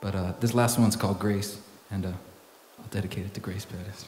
But this last one's called Grace, and I'll dedicate it to Grace Pettis.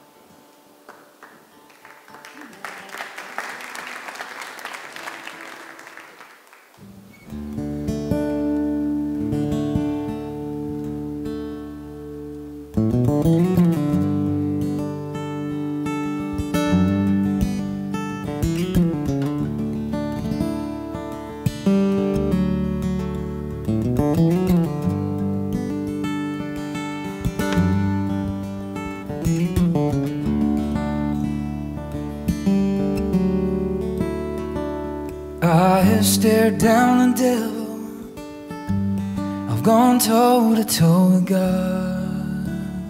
I have stared down the devil, I've gone toe to toe with God,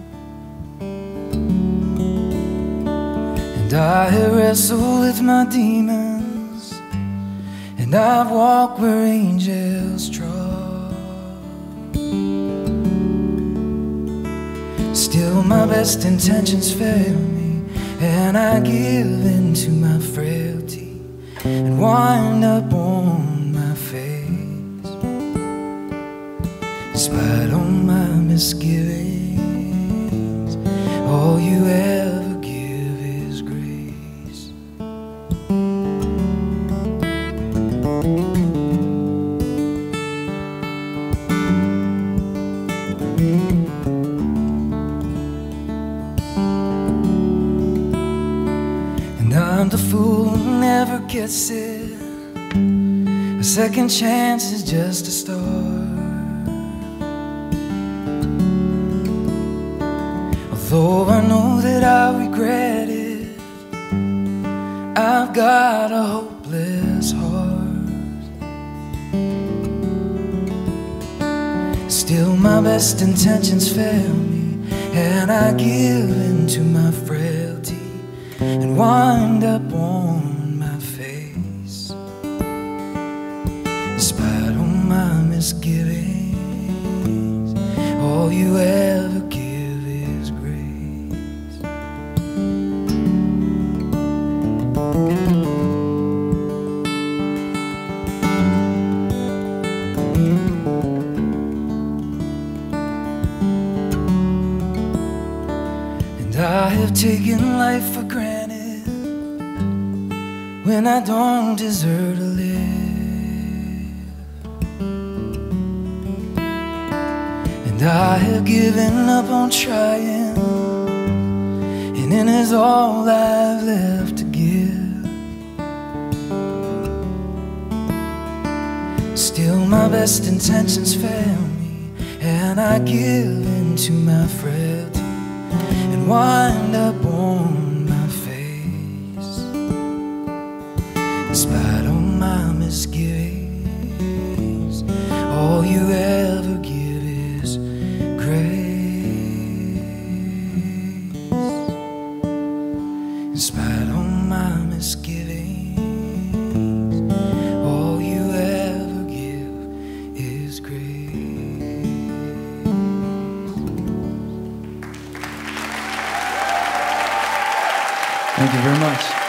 and I have wrestled with my demons, and I've walked where angels trod. Still my best intentions fail me, and I give in to my frailty and wind up on my face. Despite all my misgivings, all you ever give is grace. And I'm the fool who never gets it. A second chance is just a start. Although I know that I regret it, I've got a hopeless heart. Still my best intentions fail me, and I give in to my frailty and wind up on my face. Despite all my misgivings, all you ever give is grace. And I have taken life for granted when I don't deserve to live. And I have given up on trying, and it is all I've left to give. Still my best intentions fail me, and I give in to my frailty and wind up on my face. Despite all my misgivings, all you ever give is grace. Despite all my misgivings, all you ever give is grace. Thank you very much.